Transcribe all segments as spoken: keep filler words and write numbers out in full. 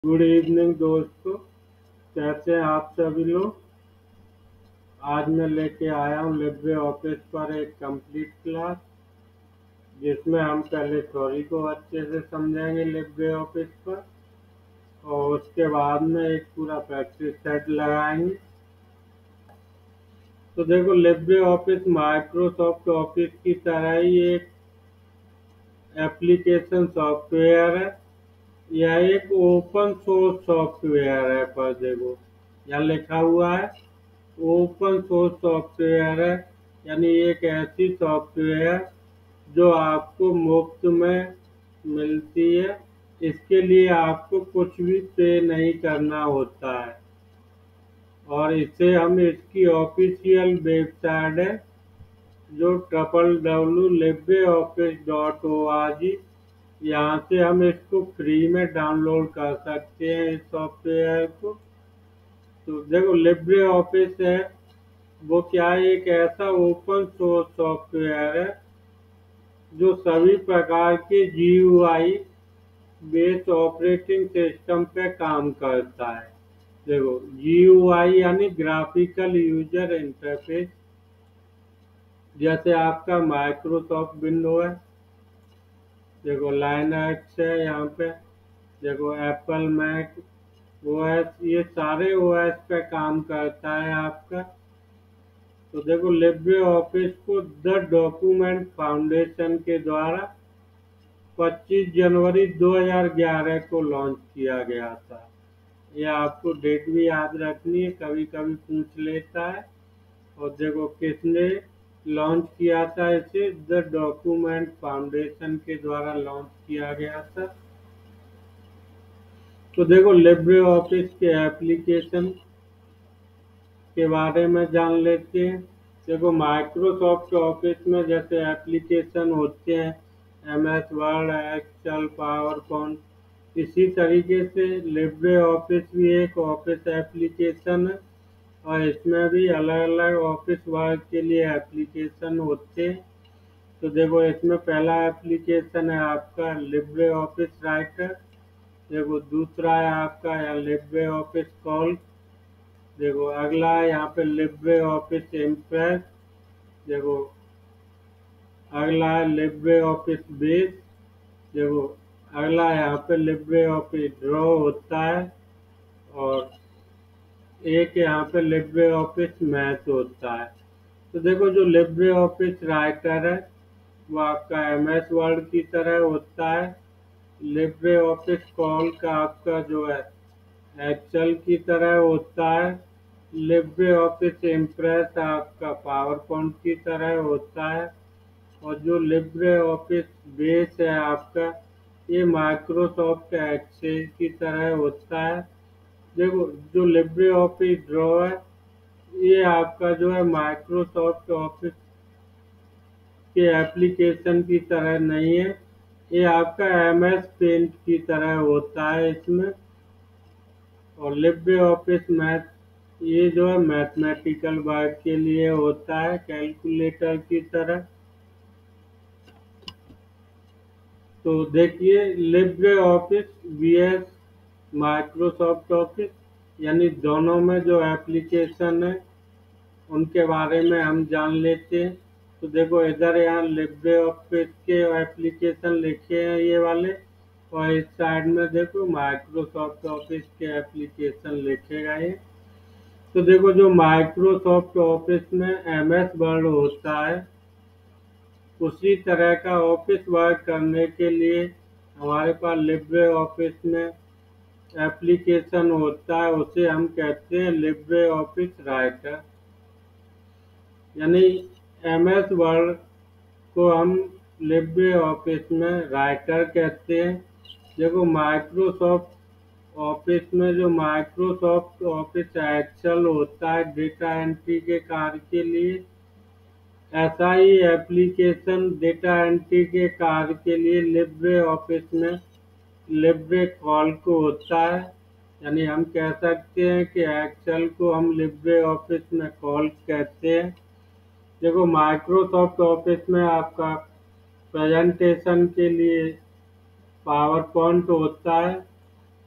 Good evening दोस्तों। कैसे हैं आप सभी लोग। आज मैं लेके आया हूँ लिब्रे ऑफिस पर एक कंप्लीट क्लास, जिसमें हम पहले थ्योरी को अच्छे से समझेंगे लिब्रे ऑफिस पर, और उसके बाद में एक पूरा प्रैक्टिस सेट लगाएंगे। तो देखो, लिब्रे ऑफिस माइक्रोसॉफ्ट ऑफिस की तरह ही एक एप्लीकेशन सॉफ्टवेयर है। यह एक ओपन सोर्स सॉफ्टवेयर है, पर देखो यहाँ लिखा हुआ है ओपन सोर्स सॉफ्टवेयर है, यानी एक ऐसी सॉफ्टवेयर जो आपको मुफ्त में मिलती है। इसके लिए आपको कुछ भी पे नहीं करना होता है, और इसे हम इसकी ऑफिशियल वेबसाइट है जो triple W Libre office dot O R G, यहाँ से हम इसको फ्री में डाउनलोड कर सकते हैं इस सॉफ्टवेयर को। तो देखो, लिब्रे ऑफिस है वो क्या है, एक ऐसा ओपन सोर्स सॉफ्टवेयर है जो सभी प्रकार के G U I based operating system पे काम करता है। देखो, जी यू आई यानी ग्राफिकल यूजर इंटरफेस, जैसे आपका माइक्रोसॉफ्ट विंडो है, देखो लाइनक्स है यहाँ पे, देखो एप्पल मैक ओएस, ये सारे ओएस पे काम करता है आपका। तो देखो, लिब्रे ऑफिस को द डॉक्यूमेंट फाउंडेशन के द्वारा पच्चीस जनवरी दो हज़ार ग्यारह को लॉन्च किया गया था। यह आपको डेट भी याद रखनी है, कभी कभी पूछ लेता है। और देखो किसने लॉन्च किया था इसे, द डॉक्यूमेंट फाउंडेशन के द्वारा लॉन्च किया गया था। तो देखो, लिब्रे ऑफिस के एप्लीकेशन के बारे में जान लेते हैं। देखो, माइक्रोसॉफ्ट ऑफिस में जैसे एप्लीकेशन होते हैं M S Word, Excel, PowerPoint, इसी तरीके से लिब्रे ऑफिस भी एक ऑफिस एप्लीकेशन है, और इसमें भी अलग अलग ऑफिस वर्क के लिए एप्लीकेशन होते हैं। तो देखो, इसमें पहला एप्लीकेशन है आपका लिब्रे ऑफिस राइटर। देखो, दूसरा है आपका लिब्रे ऑफिस कॉल। देखो, अगला है यहाँ पे लिब्रे ऑफिस इम्प्रेस। देखो, अगला है लिब्रे ऑफिस बेस। देखो, अगला यहाँ पे लिब्रे ऑफिस ड्रॉ होता है, और एक यहाँ पे लिब्रे ऑफिस मैथ होता है। तो देखो, जो लिब्रे ऑफिस राइटर है वो आपका एम एस वर्ड की तरह होता है। लिब्रे ऑफिस कॉल का आपका जो है एक्सेल की तरह होता है। लिब्रे ऑफिस इम्प्रेस आपका पावर पॉइंट की तरह होता है। और जो लिब्रे ऑफिस बेस है आपका, ये माइक्रोसॉफ्ट एक्सेल की तरह होता है। देखो, जो लिब्रे ऑफिस ड्रॉ है ये आपका जो है माइक्रोसॉफ्ट ऑफिस के एप्लीकेशन की तरह नहीं है, ये आपका एम एस पेंट की तरह होता है इसमें। और लिब्रे ऑफिस मैथ ये जो है मैथमेटिकल वर्क के लिए होता है, कैलकुलेटर की तरह। तो देखिए, Libre Office V S Microsoft Office, यानी दोनों में जो एप्लीकेशन है उनके बारे में हम जान लेते हैं। तो देखो, इधर यहाँ लिब्रे ऑफिस के एप्लीकेशन लिखे हैं ये वाले, और इस साइड में देखो माइक्रोसॉफ्ट ऑफिस के एप्लीकेशन लिखे गए हैं। तो देखो, जो माइक्रोसॉफ्ट ऑफिस में एम एस वर्ड होता है, उसी तरह का ऑफिस वर्क करने के लिए हमारे पास लिब्रे ऑफिस में एप्लीकेशन होता है, उसे हम कहते हैं लिब्रे ऑफिस राइटर। यानी एम एस वर्ड को हम लिब्रे ऑफिस में राइटर कहते हैं। देखो, माइक्रोसॉफ्ट ऑफिस में जो माइक्रोसॉफ्ट ऑफिस एक्सेल होता है डेटा एंट्री के कार्य के लिए, ऐसा ही एप्लीकेशन डेटा एंट्री के कार्य के लिए लिब्रे ऑफिस में लिब्रे कॉल को होता है। यानी हम कह सकते हैं कि एक्सेल को हम लिब्रे ऑफिस में कॉल कहते हैं। देखो, माइक्रोसॉफ्ट ऑफिस में आपका प्रेजेंटेशन के लिए पावर पॉइंट होता है,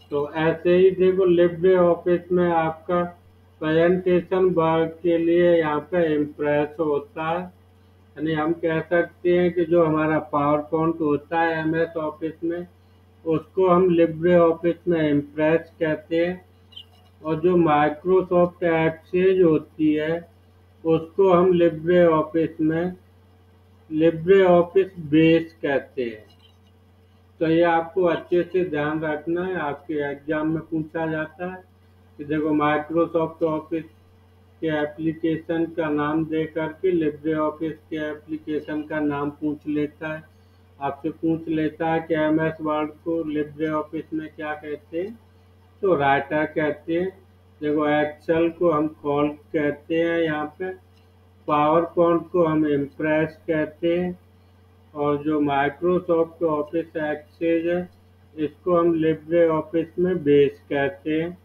तो ऐसे ही देखो लिब्रे ऑफिस में आपका प्रेजेंटेशन वर्क के लिए यहाँ पे इम्प्रेस होता है। यानी हम कह सकते हैं कि जो हमारा पावर पॉइंट होता है एम एस ऑफिस में, उसको हम लिब्रे ऑफिस में इम्प्रेस कहते हैं। और जो माइक्रोसॉफ्ट एक्सेस होती है उसको हम लिब्रे ऑफिस में लिब्रे ऑफिस बेस कहते हैं। तो ये आपको अच्छे से ध्यान रखना है, आपके एग्जाम में पूछा जाता है कि देखो माइक्रोसॉफ्ट ऑफिस के एप्लीकेशन का नाम दे करके लिब्रे ऑफिस के एप्लीकेशन का नाम पूछ लेता है। आपसे पूछ लेता है कि एम एस वर्ड को लिब्रे ऑफिस में क्या कहते हैं, तो राइटर कहते हैं। देखो एक्सेल को हम कॉल कहते हैं यहाँ पे, पावर पॉइंट को हम इम्प्रेस कहते हैं, और जो माइक्रोसॉफ्ट ऑफिस एक्सेस है इसको हम लिब्रे ऑफिस में बेस कहते हैं।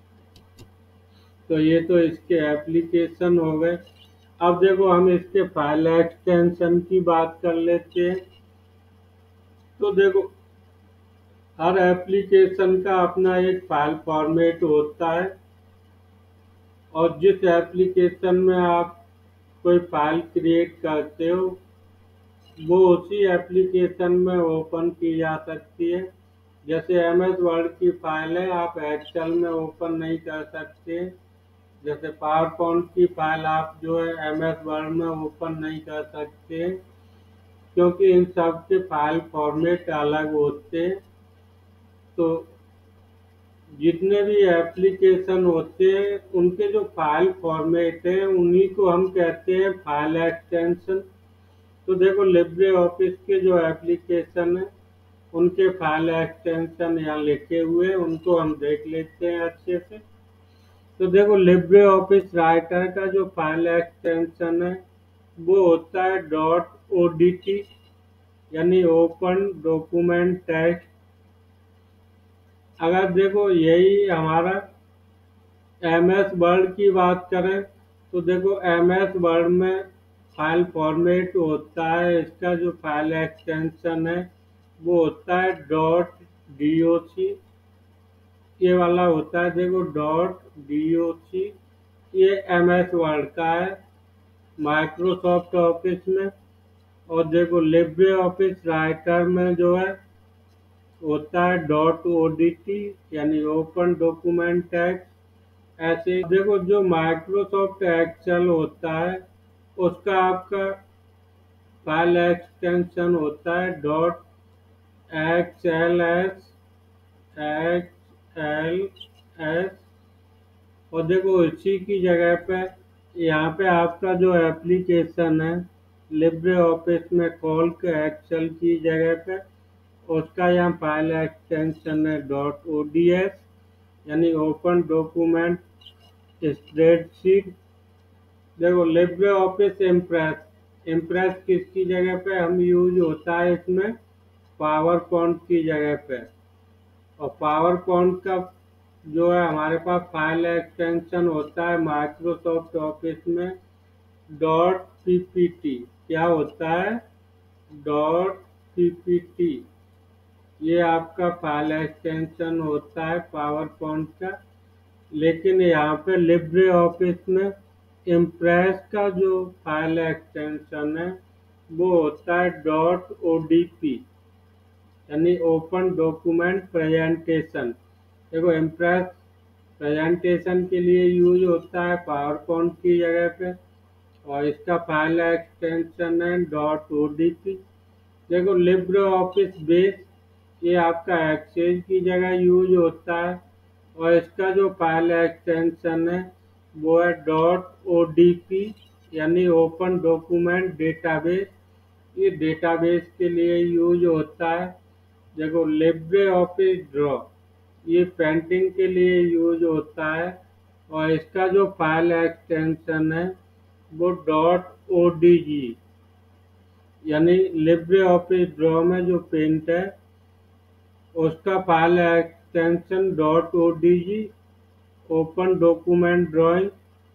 तो ये तो इसके एप्लीकेशन हो गए। अब देखो हम इसके फाइल एक्सटेंशन की बात कर लेते हैं। तो देखो हर एप्लीकेशन का अपना एक फाइल फॉर्मेट होता है, और जिस एप्लीकेशन में आप कोई फाइल क्रिएट करते हो वो उसी एप्लीकेशन में ओपन की जा सकती है। जैसे एम एस वर्ड की फाइल है, आप एक्सेल में ओपन नहीं कर सकते। जैसे पावर पॉइंट की फाइल आप जो है एम एस वर्ड में ओपन नहीं कर सकते, क्योंकि इन सब के फाइल फॉर्मेट अलग होते हैं। तो जितने भी एप्लीकेशन होते हैं उनके जो फाइल फॉर्मेट है उन्हीं को हम कहते हैं फाइल एक्सटेंशन। तो देखो लिब्रे ऑफिस के जो एप्लीकेशन है उनके फाइल एक्सटेंशन यहाँ लिखे हुए हैं, उनको हम देख लेते हैं अच्छे से। तो देखो लिब्रे ऑफिस राइटर का जो फाइल एक्सटेंशन है वो होता है डॉट ओ डी टी, यानी ओपन डॉक्यूमेंट टेक्स्ट। अगर देखो यही हमारा एम एस वर्ड की बात करें तो देखो एम एस वर्ड में फाइल फॉर्मेट होता है, इसका जो फाइल एक्सटेंशन है वो होता है डॉट डी ओ सी। ये वाला होता है देखो डॉट डी ओ सी, ये एम एस वर्ड का है माइक्रोसॉफ्ट ऑफिस में। और देखो लिब्रे ऑफिस राइटर में जो है होता है डॉट ओ डी टी, यानी ओपन डॉक्यूमेंट टेक्स्ट। ऐसे देखो जो माइक्रोसॉफ्ट एक्सेल होता है उसका आपका फाइल एक्सटेंशन होता है dot X L S X L S. और देखो इसी की जगह पे यहाँ पे आपका जो एप्लीकेशन है लिब्रे ऑफिस में कॉल के एक्सेल की जगह पे उसका यहाँ फाइल एक्सटेंशन है डॉट ओ डी एस, यानी ओपन डॉक्यूमेंट स्प्रेडशीट। देखो लिब्रे ऑफिस इम्प्रेस इम्प्रेस किसकी जगह पे हम यूज होता है इसमें, पावर पॉइंट की जगह पे। और पावर पॉइंट का जो है हमारे पास फाइल एक्सटेंशन होता है माइक्रोसॉफ्ट ऑफिस में डॉट पीपीटी। क्या होता है, डॉट पीपीटी। ये आपका फाइल एक्सटेंशन होता है पावर पॉइंट का। लेकिन यहाँ पे लिब्रे ऑफिस में इम्प्रेस का जो फाइल एक्सटेंशन है वो होता है डॉट ओ डी पी, यानी ओपन डॉक्यूमेंट प्रेजेंटेशन। देखो इम्प्रेस प्रेजेंटेशन के लिए यूज होता है पावर पॉइंट की जगह पे, और इसका फाइल एक्सटेंशन है डॉट ओ डी पी। देखो लिब्रे ऑफिस बेस ये आपका एक्सेस की जगह यूज होता है, और इसका जो फाइल एक्सटेंशन है वो है डॉट ओ डी पी, यानी ओपन डॉक्यूमेंट डेटाबेस। ये डेटाबेस के लिए यूज होता है। देखो लिब्रे ऑफिस ड्रॉ ये पेंटिंग के लिए यूज होता है, और इसका जो फाइल एक्सटेंशन है वो डॉट ओ डी जी, यानी लिब्रे ऑफिस ड्रॉ में जो पेंट है उसका file extension dot O D G, open document drawing,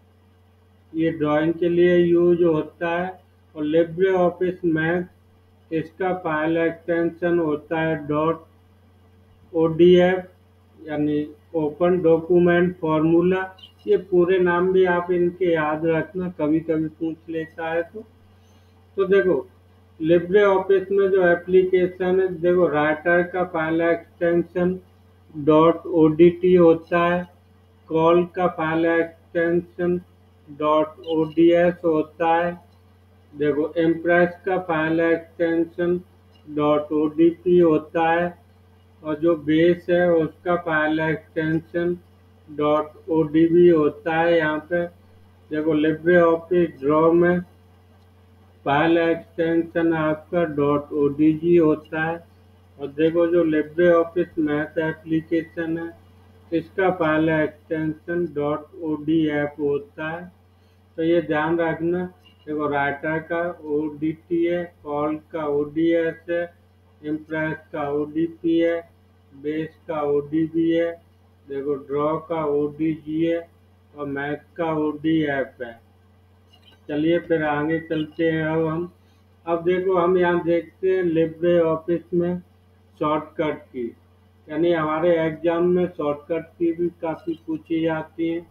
ये ड्राइंग के लिए यूज होता है। और लिब्रे ऑफिस मैथ इसका फाइल एक्सटेंशन होता है डॉट ओ डी एफ, यानी ओपन डॉक्यूमेंट फॉर्मूला। ये पूरे नाम भी आप इनके याद रखना, कभी कभी पूछ लेता है तो। तो देखो, लिब्रे ऑफिस में जो एप्लीकेशन है, देखो राइटर का पहला एक्सटेंशन डॉट ओडीटी होता है, कॉल का पहला एक्सटेंशन डॉट ओडीएस होता है, देखो इम्प्रेस का पहला एक्सटेंशन डॉट ओडीपी होता है, और जो बेस है उसका पहला एक्सटेंशन डॉट ओडीबी होता है। यहाँ पे देखो लिब्रे ऑफिस ड्रॉ में पहला एक्सटेंशन आपका डॉट ओडीजी होता है, और देखो जो लिब्रे ऑफिस मैथ एप्लीकेशन है इसका पहला एक्सटेंशन डॉट ओडीएफ होता है। तो ये ध्यान रखना, देखो राइटर का ओडीटी है, कॉल का ओडीएस है, इम्प्रेस का ओडीपी है, बेस का ओडीबी है, देखो ड्रॉ का ओडीजी है, और मैथ का ओडीएफ है। चलिए फिर आगे चलते हैं। अब हम अब देखो हम यहाँ देखते हैं लिब्रे ऑफिस में शॉर्टकट की, यानी हमारे एग्जाम में शॉर्टकट की भी काफ़ी पूछी जाती है।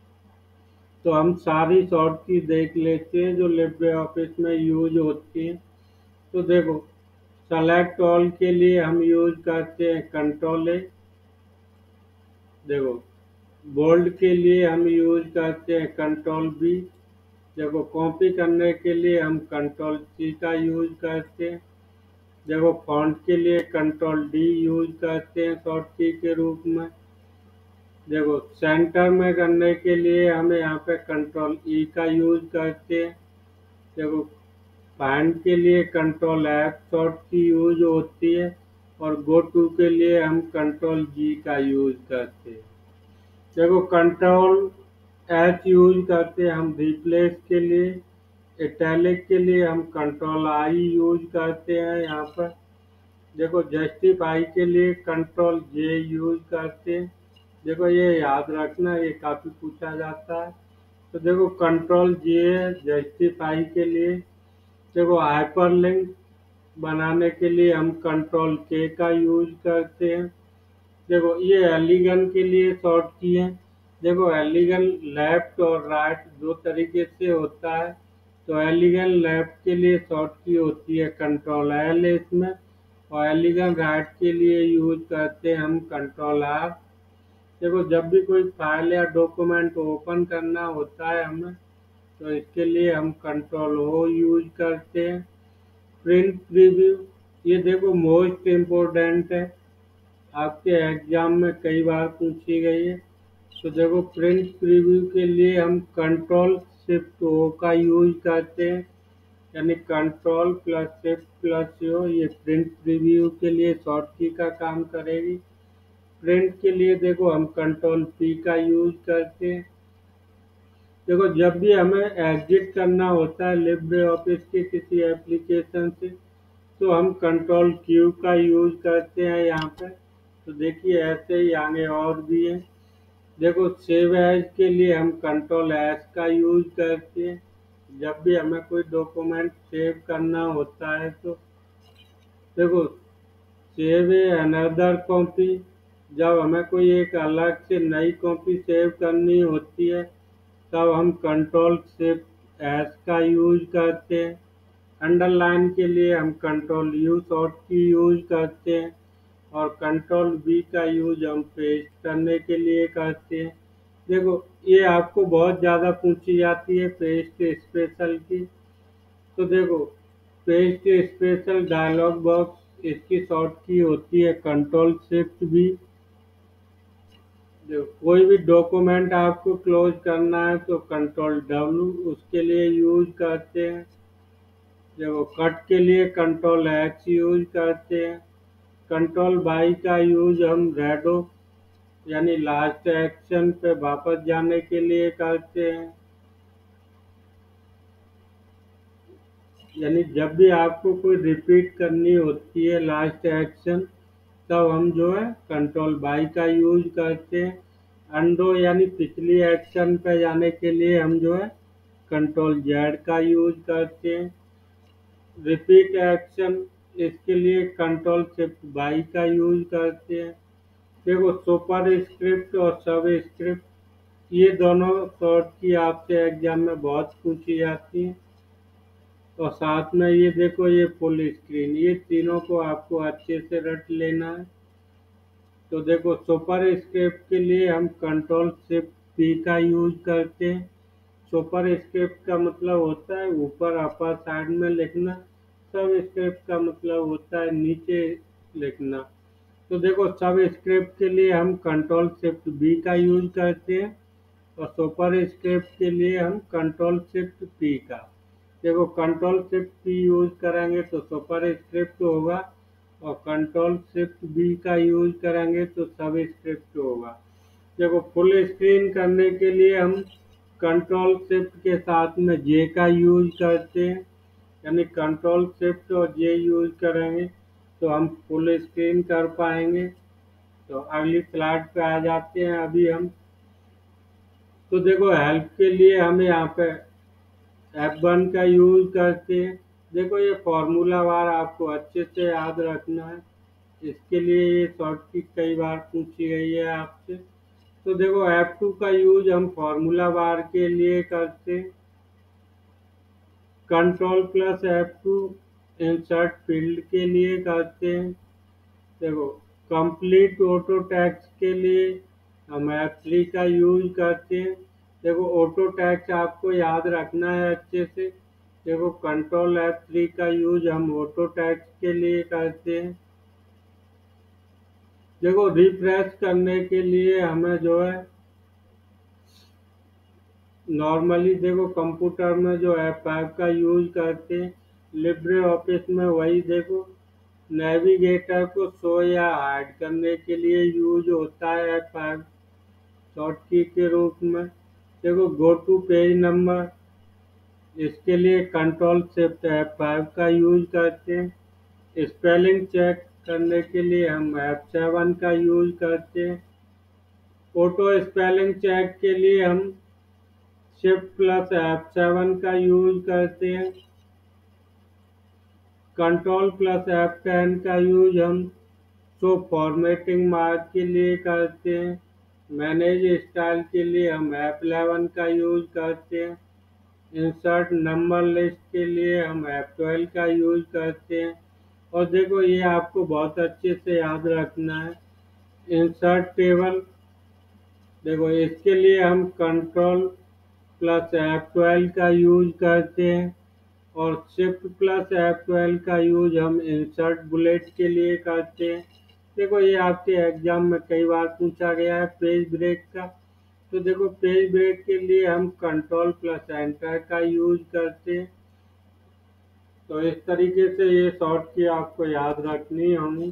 तो हम सारी शॉर्ट की देख लेते हैं जो लिब्रे ऑफिस में यूज होती हैं। तो देखो, सेलेक्ट ऑल के लिए हम यूज करते हैं कंट्रोल ए। देखो, बोल्ड के लिए हम यूज करते हैं कंट्रोल बी। देखो, कॉपी करने के लिए हम कंट्रोल सी का यूज करते हैं। देखो, फॉन्ट के लिए कंट्रोल डी यूज करते हैं शॉर्ट की के रूप में। देखो, सेंटर में करने के लिए हम यहाँ पे कंट्रोल ई का यूज करते हैं। देखो, फाइंड के लिए control F short key use होती है, और गो टू के लिए हम कंट्रोल जी का यूज करते हैं। देखो, कंट्रोल एच यूज करते हैं हम रिप्लेस के लिए। इटैलिक के लिए हम कंट्रोल आई यूज करते हैं यहाँ पर। देखो, जस्टिफाई के लिए कंट्रोल जे यूज करते हैं। देखो, ये याद रखना, ये काफ़ी पूछा जाता है। तो देखो, कंट्रोल जे जस्टिफाई के लिए। देखो, हाइपरलिंक बनाने के लिए हम कंट्रोल के का यूज करते हैं। देखो, ये एलिगन के लिए शॉर्ट की है। देखो, एलिगन लेफ्ट और राइट दो तरीके से होता है। तो एलिगन लेफ्ट के लिए शॉर्ट की होती है कंट्रोल एल इसमें, और एलिगन राइट के लिए यूज करते हैं हम कंट्रोल आर। देखो, जब भी कोई फाइल या डॉक्यूमेंट ओपन करना होता है हमें, तो इसके लिए हम कंट्रोल ओ यूज करते हैं। प्रिंट प्रीव्यू, ये देखो मोस्ट इम्पोर्टेंट है, आपके एग्जाम में कई बार पूछी गई है। तो देखो, प्रिंट प्रीव्यू के लिए हम कंट्रोल शिफ्ट ओ का यूज करते हैं, यानी control plus shift plus O, ये प्रिंट प्रीव्यू के लिए शॉर्ट की का काम करेगी। प्रिंट के लिए देखो हम कंट्रोल पी का यूज करते हैं। देखो, जब भी हमें एग्जिट करना होता है लिब्रे ऑफिस के किसी एप्लीकेशन से, तो हम कंट्रोल क्यू का यूज करते हैं यहाँ पे। तो देखिए ऐसे ही आगे और भी है। देखो, सेव एज के लिए हम कंट्रोल एस का यूज करते हैं, जब भी हमें कोई डॉक्यूमेंट सेव करना होता है। तो देखो, सेव ए अनदर कॉपी, जब हमें कोई एक अलग से नई कॉपी सेव करनी होती है तब हम कंट्रोल शिफ्ट एस का यूज करते हैं। अंडरलाइन के लिए हम control U short key use करते हैं, और कंट्रोल बी का यूज हम पेस्ट करने के लिए करते हैं। देखो, ये आपको बहुत ज़्यादा पूछी जाती है पेस्ट स्पेशल की। तो देखो, पेस्ट स्पेशल डायलॉग बॉक्स, इसकी शॉर्ट की होती है कंट्रोल शिफ्ट भी। देखो, कोई भी डॉक्यूमेंट आपको क्लोज करना है तो कंट्रोल डब्ल्यू उसके लिए यूज करते हैं। देखो, कट के लिए कंट्रोल एक्स यूज करते हैं। कंट्रोल वाई का यूज हम रेडो, यानी लास्ट एक्शन पे वापस जाने के लिए करते हैं। यानी जब भी आपको कोई रिपीट करनी होती है लास्ट एक्शन, तब हम जो है कंट्रोल बाई का यूज करते हैं। अंडो यानी पिछली एक्शन पे जाने के लिए हम जो है कंट्रोल जेड का यूज करते हैं। रिपीट एक्शन, इसके लिए कंट्रोल शिफ्ट बाई का यूज करते हैं। देखो सुपर स्क्रिप्ट और सब स्क्रिप्ट ये दोनों शॉर्ट की आपसे एग्जाम में बहुत पूछी जाती है। और साथ में ये देखो ये फुल स्क्रीन, ये तीनों को आपको अच्छे से रट लेना है। तो देखो सुपर स्क्रिप्ट के लिए हम कंट्रोल शिफ्ट पी का यूज करते हैं। सुपर स्क्रिप्ट का मतलब होता है ऊपर अपर साइड में लिखना, सब स्क्रिप्ट का मतलब होता है नीचे लिखना। तो देखो सब स्क्रिप्ट के लिए हम कंट्रोल शिफ्ट बी का यूज करते हैं और सुपर स्क्रिप्ट के लिए हम कंट्रोल शिफ्ट पी का। देखो कंट्रोल शिफ्ट पी यूज करेंगे तो सुपर स्क्रिप्ट होगा और कंट्रोल शिफ्ट बी का यूज करेंगे तो सब स्क्रिप्ट होगा। देखो फुल स्क्रीन करने के लिए हम कंट्रोल शिफ्ट के साथ में जे का यूज करते हैं, यानी कंट्रोल शिफ्ट और जे यूज करेंगे तो हम फुल स्क्रीन कर पाएंगे। तो अगली स्लाइड पे आ जाते हैं अभी हम। तो देखो हेल्प के लिए हम यहाँ पे एफ वन का यूज करते हैं। देखो ये फॉर्मूला बार आपको अच्छे से याद रखना है, इसके लिए ये शॉर्ट की कई बार पूछी गई है आपसे। तो देखो एफ टू का यूज हम फॉर्मूला बार के लिए करते हैं। Control plus F two insert field के लिए करते हैं। देखो कंप्लीट ऑटो टैक्स के लिए हम एफ थ्री का यूज करते हैं। देखो ऑटो टैक्स आपको याद रखना है अच्छे से। देखो कंट्रोल एफ थ्री का यूज हम ऑटो टैक्स के लिए करते हैं। देखो रिफ्रेश करने के लिए हमें जो है नॉर्मली देखो कंप्यूटर में जो एफ फाइव का यूज करते हैं, लिब्रे ऑफिस में वही देखो नेविगेटर को शो या हाइड करने के लिए यूज होता है एफ फाइव शॉर्ट की के रूप में। देखो गो टू पेज नंबर, इसके लिए कंट्रोल शिफ्ट एफ फाइव का यूज करते हैं। स्पेलिंग चेक करने के लिए हम एफ सेवन का यूज करते हैं। ऑटो स्पेलिंग चेक के लिए हम शिफ्ट प्लस एफ सेवन का यूज करते हैं। कंट्रोल प्लस एफ टेन का यूज हम शो फॉर्मेटिंग मार्क के लिए करते हैं। मैनेज स्टाइल के लिए हम एफ इलेवन का यूज करते हैं। इंसर्ट नंबर लिस्ट के लिए हम एफ ट्वेल्व का यूज करते हैं। और देखो ये आपको बहुत अच्छे से याद रखना है। इंसर्ट टेबल, देखो इसके लिए हम कंट्रोल प्लस एफ ट्वेल्व का यूज करते हैं और शिफ्ट प्लस एफ ट्वेल्व का यूज हम इंसर्ट बुलेट के लिए करते हैं। देखो ये आपके एग्जाम में कई बार पूछा गया है पेज ब्रेक का। तो देखो पेज ब्रेक के लिए हम कंट्रोल प्लस एंटर का यूज करते हैं। तो इस तरीके से ये शॉर्ट की आपको याद रखनी होंगी।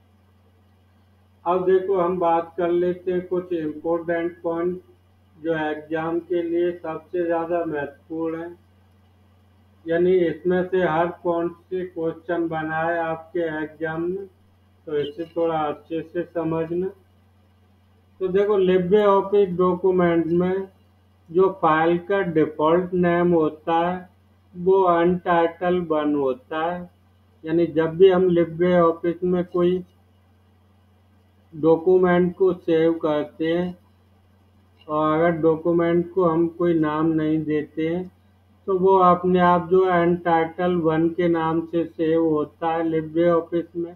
अब देखो हम बात कर लेते हैं कुछ इम्पोर्टेंट पॉइंट जो एग्जाम के लिए सबसे ज़्यादा महत्वपूर्ण है, यानी इसमें से हर पॉइंट से क्वेश्चन बनाए आपके एग्जाम में, तो इसे थोड़ा अच्छे से समझना। तो देखो लिब्रे ऑफिस डॉक्यूमेंट में जो फाइल का डिफ़ॉल्ट नेम होता है वो अनटाइटल वन होता है। यानी जब भी हम लिब्रे ऑफिस में कोई डॉक्यूमेंट को सेव करते हैं और अगर डॉक्यूमेंट को हम कोई नाम नहीं देते हैं तो वो अपने आप जो है अनटाइटल वन के नाम से सेव होता है लिब्रे ऑफिस में।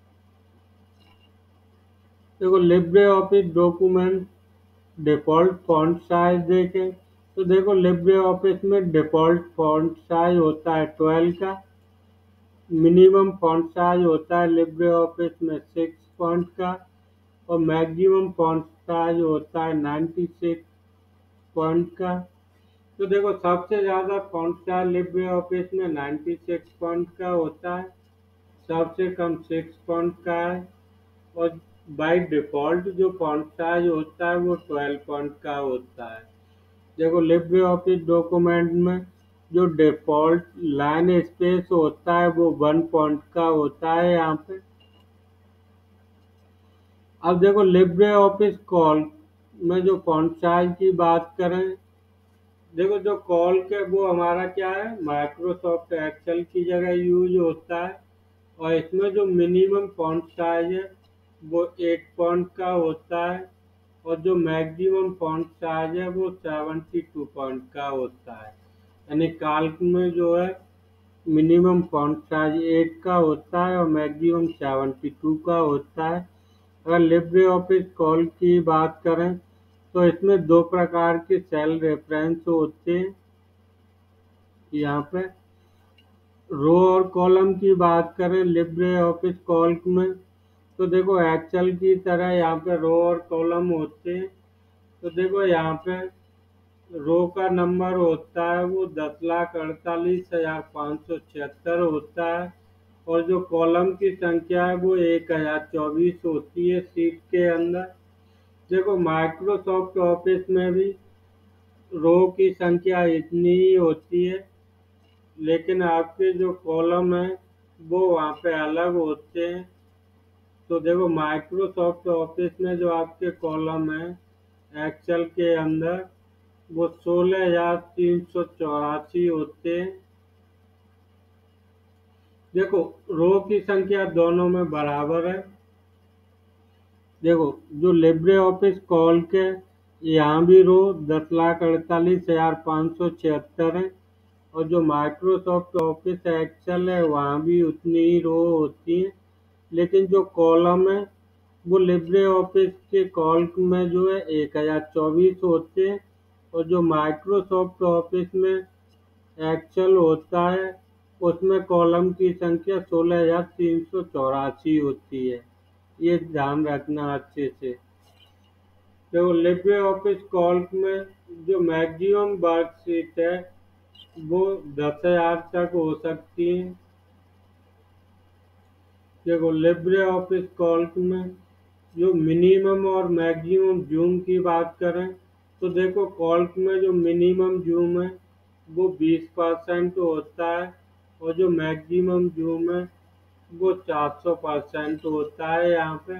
देखो Libre Office document default font size देखें तो देखो लिब्रे ऑफिस में डिफ़ॉल्ट फॉन्ट साइज होता है ट्वेल्व का। मिनिमम फॉन्ट साइज होता है लिब्रे ऑफिस में सिक्स फॉन्ट का और मैक्सिमम फॉन्ट साइज होता है नाइन्टी सिक्स फॉन्ट का। तो देखो सबसे ज़्यादा फॉन्ट साइज लिब्रे ऑफिस में नाइन्टी सिक्स फॉन्ट का होता है, सबसे कम सिक्स फॉन्ट का है और बाय डिफ़ॉल्ट जो फॉन्ट साइज होता है वो ट्वेल्व फॉन्ट का होता है। देखो लिब्रे ऑफिस डॉक्यूमेंट में जो डिफ़ॉल्ट लाइन स्पेस होता है वो वन फॉन्ट का होता है यहाँ पे। अब देखो लिब्रे ऑफिस कॉल में जो फॉन्ट साइज की बात करें, देखो जो कॉल के वो हमारा क्या है माइक्रोसॉफ्ट एक्सेल की जगह यूज होता है और इसमें जो मिनिमम फॉन्ट साइज है वो एट पॉइंट का होता है, और जो मैक्सिमम फॉन्ट साइज है वो सेवेंटी टू पॉइंट का होता है। यानी काल्क में जो है मिनिमम फॉन्ट साइज एट का होता है और मैक्सिमम सेवेंटी टू का होता है। अगर लिब्रे ऑफिस कॉल की बात करें तो इसमें दो प्रकार के सेल रेफरेंस होते हैं। यहाँ पे रो और कॉलम की बात करें लिब्रे ऑफिस कॉल में, तो देखो एक्सेल की तरह यहाँ पे रो और कॉलम होते हैं। तो देखो यहाँ पे रो का नंबर होता है वो दस लाख अड़तालीस हजार पाँच सौ छिहत्तर होता है, और जो कॉलम की संख्या है वो एक हजार चौबीस होती है सीट के अंदर। देखो माइक्रोसॉफ्ट ऑफिस में भी रो की संख्या इतनी ही होती है, लेकिन आपके जो कॉलम है वो वहाँ पे अलग होते हैं। तो देखो माइक्रोसॉफ्ट ऑफिस में जो आपके कॉलम है एक्सेल के अंदर वो सोलह हजार तीन सौ चौरासी होते हैं। देखो रो की संख्या दोनों में बराबर है। देखो जो लिब्रे ऑफिस कॉल के यहाँ भी रो दस लाख अड़तालीस हजार पाँच सौ छिहत्तर है, और जो माइक्रोसॉफ्ट ऑफिस एक्सेल है वहाँ भी उतनी ही रो होती है, लेकिन जो कॉलम है वो लिब्रे ऑफिस के कॉल में जो है एक हजार चौबीस होते हैं, और जो माइक्रोसॉफ्ट ऑफिस में एक्सेल होता है उसमें कॉलम की संख्या सोलह हजार तीन सौ चौरासी होती है। ये ध्यान रखना अच्छे से। देखो लिब्रे ऑफिस कॉल में जो मैक्सिमम वर्कशीट है वो दस हजार तक हो सकती है। देखो लिब्रे ऑफिस कॉल में जो मिनिमम और मैक्सिमम जूम की बात करें तो देखो कॉल्क में जो मिनिमम जूम है वो बीस परसेंट होता है, और जो मैक्सिमम जूम है वो चार सौ परसेंट होता है। यहाँ पे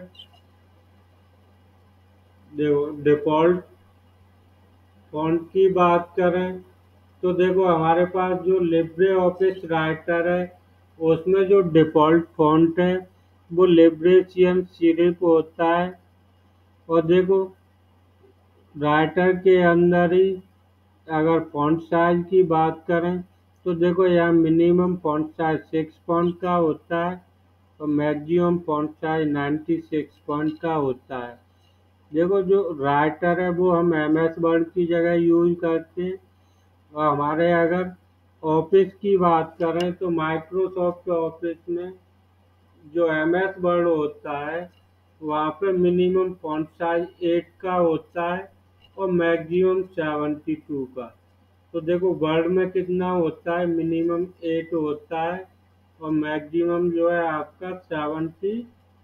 देखो डिफॉल्ट फॉन्ट की बात करें तो देखो हमारे पास जो लिब्रे ऑफिस राइटर है उसमें जो डिफॉल्ट फॉन्ट है वो लिब्रेशियन सिर्फ होता है। और देखो राइटर के अंदर ही अगर फॉन्ट साइज की बात करें तो देखो यहाँ minimum font size six point का होता है और maximum font size ninety six point का होता है। देखो जो राइटर है वो हम एम एस वर्ड की जगह यूज करते हैं, और हमारे अगर ऑफिस की बात करें तो माइक्रोसॉफ्ट ऑफिस में जो एम एस वर्ड होता है वहाँ पे मिनिमम फॉन्ट साइज एट का होता है और मैक्सिमम सेवेंटी टू का। तो देखो वर्ड में कितना होता है, मिनिमम एट होता है और मैक्सिमम जो है आपका सेवेंटी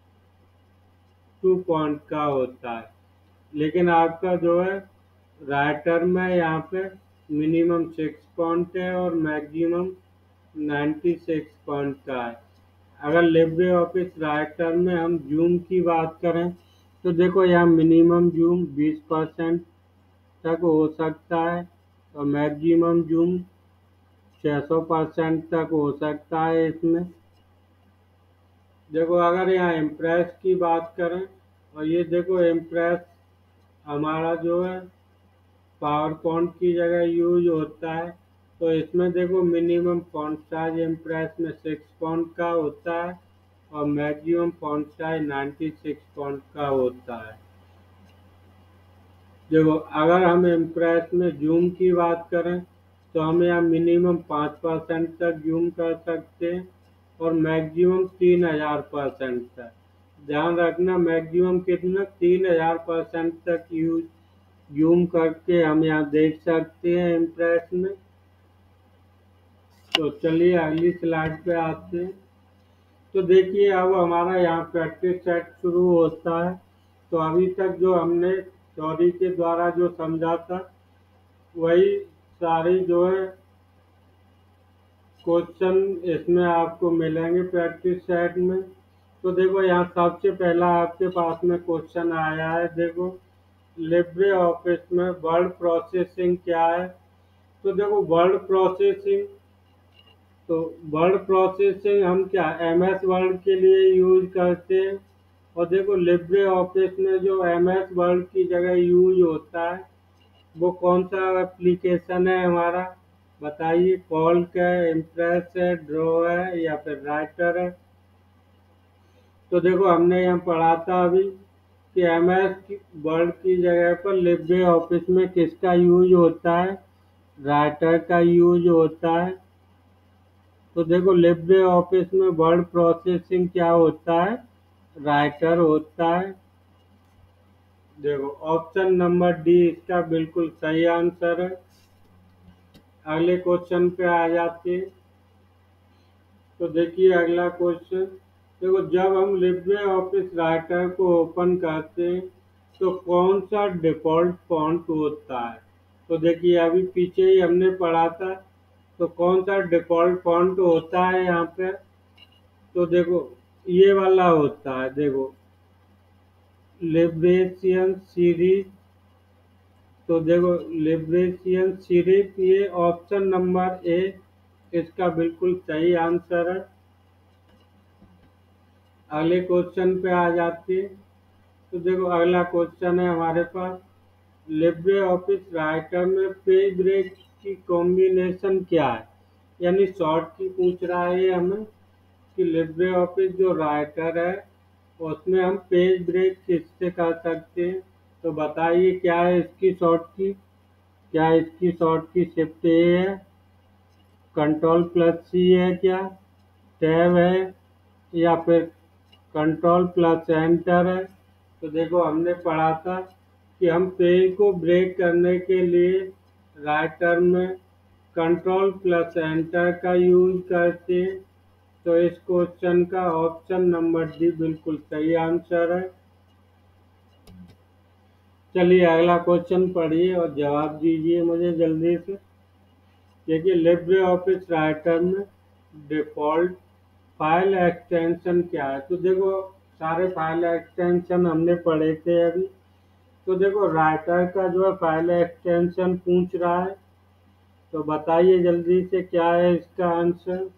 टू पॉइंट का होता है। लेकिन आपका जो है राइटर में यहाँ पे मिनिमम सिक्स पॉइंट है और मैक्सिमम नाइन्टी सिक्स पॉइंट का है। अगर लिब्रे ऑफिस राइटर में हम जूम की बात करें तो देखो यहाँ मिनिमम जूम बीस परसेंट तक हो सकता है और मैक्सिमम जूम छः सौ परसेंट तक हो सकता है इसमें। देखो अगर यहाँ इम्प्रेस की बात करें और ये देखो इम्प्रेस हमारा जो है पावर पॉइंट की जगह यूज होता है, तो इसमें देखो मिनिमम फॉन्ट साइज इम्प्रेस में सिक्स पॉइंट का होता है और maximum font size ninety six point का होता है। देखो अगर हम इम्प्रेस में जूम की बात करें तो हम यहाँ मिनिमम पाँच परसेंट तक जूम कर सकते हैं और मैक्सिमम तीन हजार परसेंट तक। ध्यान रखना मैक्सिमम कितना, तीन हजार परसेंट तक यूज जूम करके हम यहाँ देख सकते हैं इम्प्रेस में। तो चलिए अगली स्लाइड पे आते हैं। तो देखिए अब हमारा यहाँ प्रैक्टिस सेट शुरू होता है। तो अभी तक जो हमने थ्योरी के द्वारा जो समझा था वही सारे जो है क्वेश्चन इसमें आपको मिलेंगे प्रैक्टिस सेट में। तो देखो यहाँ सबसे पहला आपके पास में क्वेश्चन आया है, देखो लिब्रे ऑफिस में वर्ड प्रोसेसिंग क्या है। तो देखो वर्ड प्रोसेसिंग, तो वर्ड प्रोसेसिंग हम क्या एम एस वर्ड के लिए यूज करते हैं और देखो लिब्रे ऑफिस में जो एम एस वर्ड की जगह यूज होता है वो कौन सा एप्लीकेशन है हमारा? बताइए। कॉल्क है, इम्प्रेस है, ड्रॉ है या फिर राइटर है? तो देखो हमने यहाँ पढ़ा था अभी कि एम एस वर्ड की जगह पर लिब्रे ऑफिस में किसका यूज होता है? राइटर का यूज होता है। तो देखो लिब्रे ऑफिस में वर्ड प्रोसेसिंग क्या होता है? राइटर होता है। देखो ऑप्शन नंबर डी इसका बिल्कुल सही आंसर है। अगले क्वेश्चन पे आ जाते हैं। तो देखिए अगला क्वेश्चन। देखो जब हम लिब्रे ऑफिस राइटर को ओपन करते हैं तो कौन सा डिफॉल्ट फॉन्ट होता है? तो देखिए अभी पीछे ही हमने पढ़ा था। तो कौन सा डिफॉल्ट फॉन्ट होता है यहाँ पे? तो देखो ये वाला होता है। देखो लिब्रेशियन सीरीज। तो देखो लिब्रेशियन सीरीज ये ऑप्शन नंबर ए इसका बिल्कुल सही आंसर है। अगले क्वेश्चन पे आ जाती है। तो देखो अगला क्वेश्चन है हमारे पास। लिब्रे ऑफिस राइटर में पेज ब्रेक की कॉम्बिनेशन क्या है? यानी शॉर्ट की पूछ रहा है ये हमें कि लिब्रे ऑफिस जो राइटर है उसमें हम पेज ब्रेक किससे कर सकते हैं? तो बताइए क्या है इसकी शॉर्ट की? क्या इसकी शॉर्ट की शिफ्ट ए है, कंट्रोल प्लस सी है क्या, टैब है या फिर कंट्रोल प्लस एंटर है? तो देखो हमने पढ़ा था कि हम पेज को ब्रेक करने के लिए राइटर में कंट्रोल प्लस एंटर का यूज करते हैं। तो इस क्वेश्चन का ऑप्शन नंबर डी बिल्कुल सही आंसर है। चलिए अगला क्वेश्चन पढ़िए और जवाब दीजिए मुझे जल्दी से। देखिए लिब्रे ऑफिस राइटर में डिफॉल्ट फाइल एक्सटेंशन क्या है? तो देखो सारे फाइल एक्सटेंशन हमने पढ़े थे अभी। तो देखो राइटर का जो है फाइल एक्सटेंशन पूछ रहा है। तो बताइए जल्दी से क्या है इसका आंसर?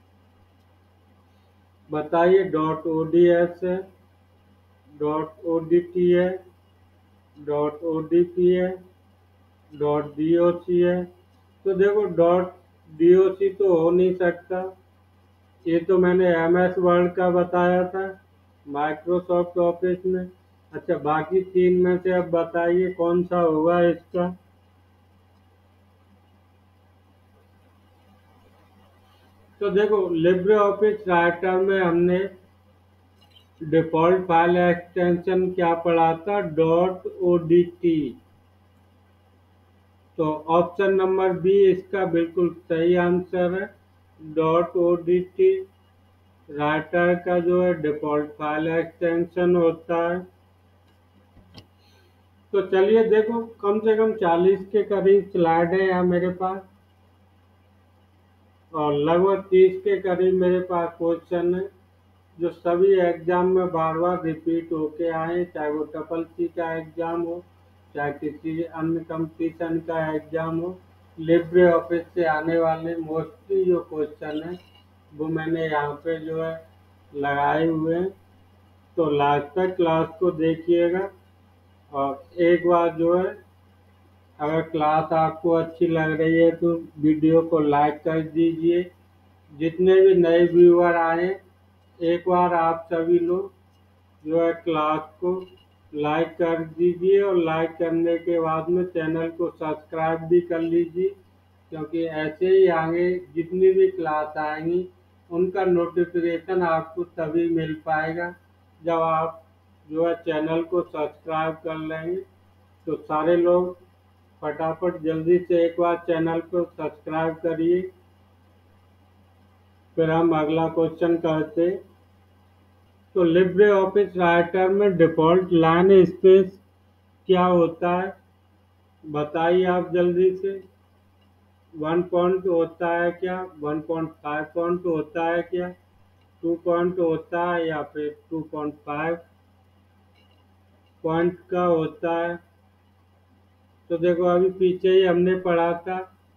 बताइए। डॉट ओ डी एस है, डॉट ओ डी टी है, डॉट ओ डी पी है, डॉट डी ओ सी है। तो देखो डॉट डी ओ सी तो हो नहीं सकता। ये तो मैंने एम एस वर्ड का बताया था माइक्रोसॉफ्ट ऑफिस में। अच्छा बाकी तीन में से अब बताइए कौन सा होगा इसका? तो देखो लिब्रे ऑफिस राइटर में हमने डिफॉल्ट फाइल एक्सटेंशन क्या पढ़ा था? Dot O D T. तो ऑप्शन नंबर बी इसका बिल्कुल सही आंसर है। Dot O D T Writer का जो है डिफॉल्ट फाइल एक्सटेंशन होता है। तो चलिए देखो कम से कम चालीस के करीब स्लाइड है यहाँ मेरे पास और लगभग तीस के करीब मेरे पास क्वेश्चन है जो सभी एग्जाम में बार बार रिपीट होके आए, चाहे वो ट्रिपल सी का एग्जाम हो चाहे किसी अन्य कंपटीशन का एग्जाम हो। लिब्रे ऑफिस से आने वाले मोस्टली जो क्वेश्चन है वो मैंने यहाँ पे जो है लगाए हुए हैं। तो लास्ट तक क्लास को देखिएगा और एक बार जो है अगर क्लास आपको अच्छी लग रही है तो वीडियो को लाइक कर दीजिए। जितने भी नए व्यूअर आए एक बार आप सभी लोग जो है क्लास को लाइक कर दीजिए और लाइक करने के बाद में चैनल को सब्सक्राइब भी कर लीजिए क्योंकि ऐसे ही आगे जितनी भी क्लास आएंगी उनका नोटिफिकेशन आपको तभी मिल पाएगा जब आप जो है चैनल को सब्सक्राइब कर लेंगे। तो सारे लोग फटाफट जल्दी से एक बार चैनल को सब्सक्राइब करिए। फिर हम अगला क्वेश्चन करते। तो लिब्रे ऑफिस राइटर में डिफॉल्ट लाइन स्पेस क्या होता है? बताइए आप जल्दी से। वन पॉइंट होता है क्या, वन पॉइंट फाइव पॉइंट होता है क्या, टू पॉइंट होता है या फिर टू पॉइंट फाइव पॉइंट का होता है? तो देखो अभी पीछे ही हमने पढ़ा था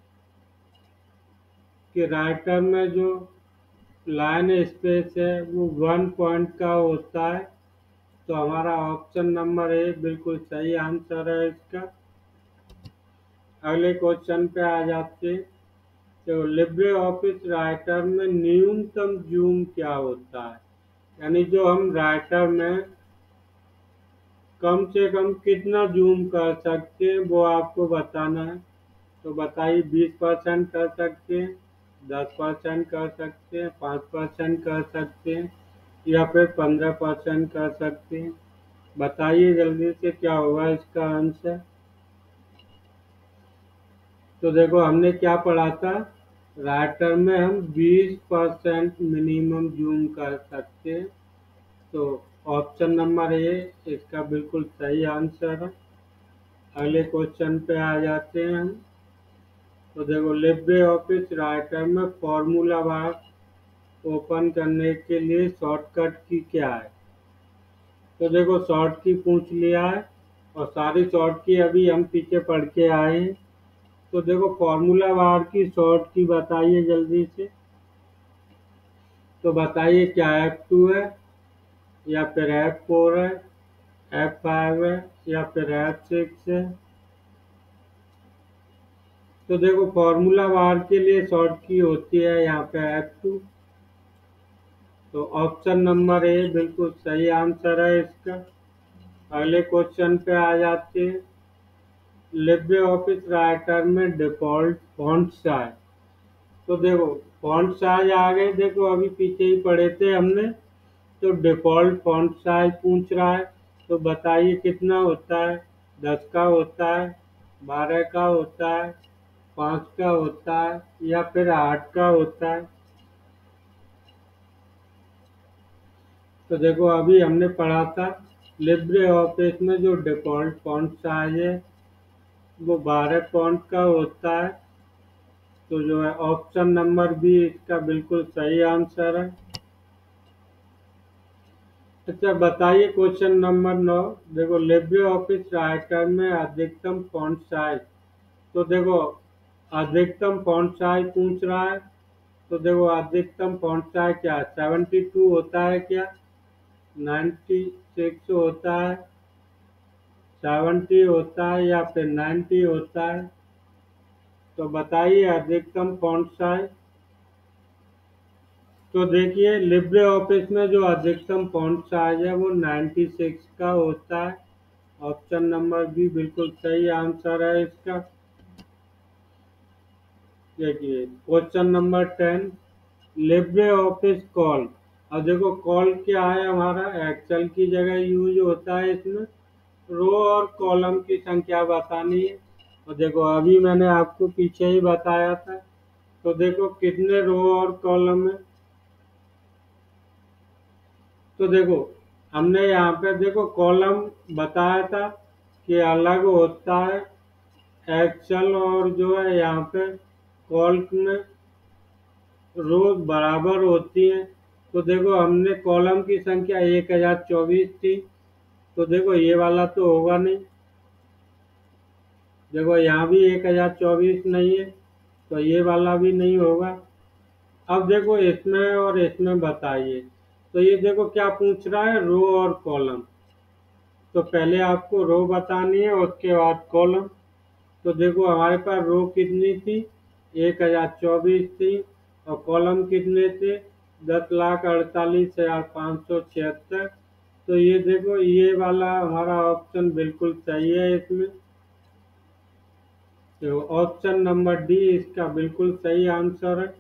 कि राइटर में जो लाइन स्पेस है वो वन पॉइंट का होता है। तो हमारा ऑप्शन नंबर ए बिल्कुल सही आंसर है इसका। अगले क्वेश्चन पे आ जाते हैं। तो लिब्रे ऑफिस राइटर में न्यूनतम जूम क्या होता है, यानी जो हम राइटर में कम से कम कितना जूम कर सकते हैं वो आपको बताना है। तो बताइए, बीस परसेंट कर सकते हैं, दस परसेंट कर सकते हैं, पाँच परसेंट कर सकते हैं, या फिर पंद्रह परसेंट कर सकते हैं। बताइए जल्दी से क्या होगा इसका आंसर। तो देखो, हमने क्या पढ़ा था, राइटर में हम बीस परसेंट मिनिमम जूम कर सकते हैं। तो ऑप्शन नंबर ए इसका बिल्कुल सही आंसर है। अगले क्वेश्चन पे आ जाते हैं हम। तो देखो, लिब्रे ऑफिस राइटर में फॉर्मूला बार ओपन करने के लिए शॉर्टकट की क्या है। तो देखो, शॉर्ट की पूछ लिया है और सारी शॉर्ट की अभी हम पीछे पढ़ के आए हैं। तो देखो, फॉर्मूला बार की शॉर्ट की बताइए जल्दी से। तो बताइए, क्या एफ टू है, या फिर एफ फोर है, एफ फाइव है, या फिर एफ सिक्स है। तो देखो, फॉर्मूला बार के लिए शॉर्ट की होती है यहाँ पे एफ टू। तो ऑप्शन नंबर ए बिल्कुल सही आंसर है इसका। अगले क्वेश्चन पे आ जाते हैं। लिब्रे ऑफिस राइटर में डिफॉल्ट फॉन्ट साइज। तो देखो, फॉन्ट साइज आ गए, देखो अभी पीछे ही पढ़े थे हमने। तो डिफॉल्ट फॉन्ट साइज पूछ रहा है। तो बताइए कितना होता है, दस का होता है, बारह का होता है, पाँच का होता है, या फिर आठ का होता है। तो देखो, अभी हमने पढ़ा था लिब्रे ऑफिस में जो डिफॉल्ट फॉन्ट साइज है वो बारह फॉन्ट का होता है। तो जो है ऑप्शन नंबर बी इसका बिल्कुल सही आंसर है। अच्छा, बताइए क्वेश्चन नंबर नौ। देखो, लिब्रे ऑफिस राइटर में अधिकतम फॉन्ट साइज। तो देखो, अधिकतम फॉन्ट साइज पूछ रहा है। तो देखो, अधिकतम फॉन्ट साइज क्या है, सेवेंटी टू होता है क्या, नाइन्टी सिक्स होता है, सेवेंटी होता है, या फिर नाइन्टी होता है। तो बताइए अधिकतम फॉन्ट साइज। तो देखिए, लिब्रे ऑफिस में जो अधिकतम फॉन्ट साइज है वो नाइन्टी सिक्स का होता है। ऑप्शन नंबर बी बिल्कुल सही आंसर है इसका। देखिए, question number ten. Libre Office Calc. अब देखो, कॉल क्या है, हमारा एक्सेल की जगह यूज होता है इसमें। रो और कॉलम की संख्या बतानी है। और देखो, अभी मैंने आपको पीछे ही बताया था। तो देखो, कितने रो और कॉलम है। तो देखो, हमने यहाँ पे देखो कॉलम बताया था कि अलग होता है एक्सेल, और जो है यहाँ पे कॉल्क में रोज बराबर होती हैं। तो देखो, हमने कॉलम की संख्या एक हजार चौबीस थी। तो देखो, ये वाला तो होगा नहीं। देखो, यहाँ भी एक हजार चौबीस नहीं है, तो ये वाला भी नहीं होगा। अब देखो, इसमें और इसमें बताइए। तो ये देखो क्या पूछ रहा है, रो और कॉलम। तो पहले आपको रो बतानी है, उसके बाद कॉलम। तो देखो, हमारे पास रो कितनी थी, एक हजार चौबीस थी, और कॉलम कितने थे, दस लाख अड़तालीस हजार पाँच सौ छिहत्तर। तो ये देखो, ये वाला हमारा ऑप्शन बिल्कुल सही है इसमें। तो ऑप्शन नंबर डी इसका बिल्कुल सही आंसर है।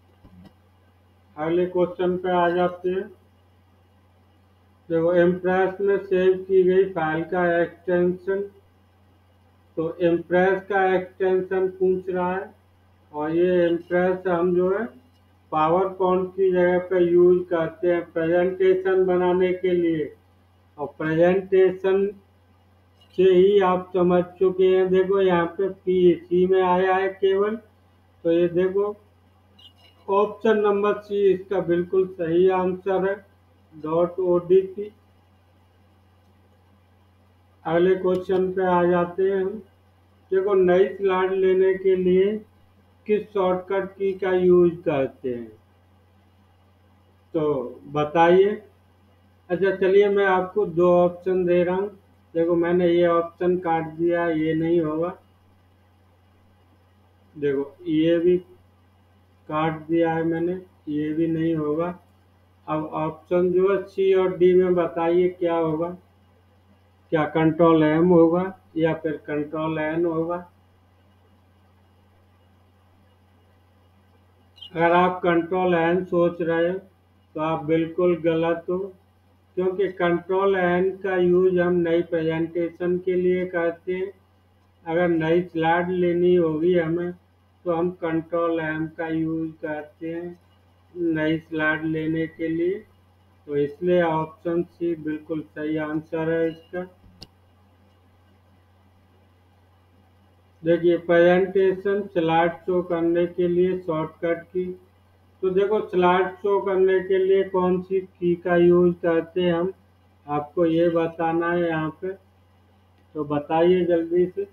अगले क्वेश्चन पे आ जाते हैं। देखो, इम्प्रेस में सेव की गई फाइल का एक्सटेंशन। तो इम्प्रेस का एक्सटेंशन पूछ रहा है, और ये इम्प्रेस हम जो है पावर पॉइंट की जगह पे यूज करते हैं प्रेजेंटेशन बनाने के लिए। और प्रेजेंटेशन से ही आप समझ चुके हैं। देखो, यहाँ पे पीसी में आया है केवल। तो ये देखो, ऑप्शन नंबर सी इसका बिल्कुल सही आंसर है, डॉट ओडीटी। अगले क्वेश्चन पे आ जाते हैं हम। देखो, नई स्लाइड लेने के लिए किस शॉर्टकट की का यूज करते हैं। तो बताइए। अच्छा चलिए, मैं आपको दो ऑप्शन दे रहा हूँ। देखो मैंने ये ऑप्शन काट दिया, ये नहीं होगा। देखो ये भी काट दिया है मैंने, ये भी नहीं होगा। अब ऑप्शन जो है सी और डी में बताइए क्या होगा। क्या कंट्रोल एम होगा या फिर कंट्रोल एन होगा? अगर आप कंट्रोल एन सोच रहे हो तो आप बिल्कुल गलत हो, क्योंकि कंट्रोल एन का यूज हम नई प्रेजेंटेशन के लिए करते हैं। अगर नई स्लाइड लेनी होगी हमें तो हम कंट्रोल एम का यूज करते हैं नई स्लाइड लेने के लिए। तो इसलिए ऑप्शन सी बिल्कुल सही आंसर है इसका। देखिए, प्रेजेंटेशन स्लाइड शो करने के लिए शॉर्टकट की। तो देखो, स्लाइड शो करने के लिए कौन सी की का यूज करते हैं हम, आपको ये बताना है यहाँ पे। तो बताइए जल्दी से।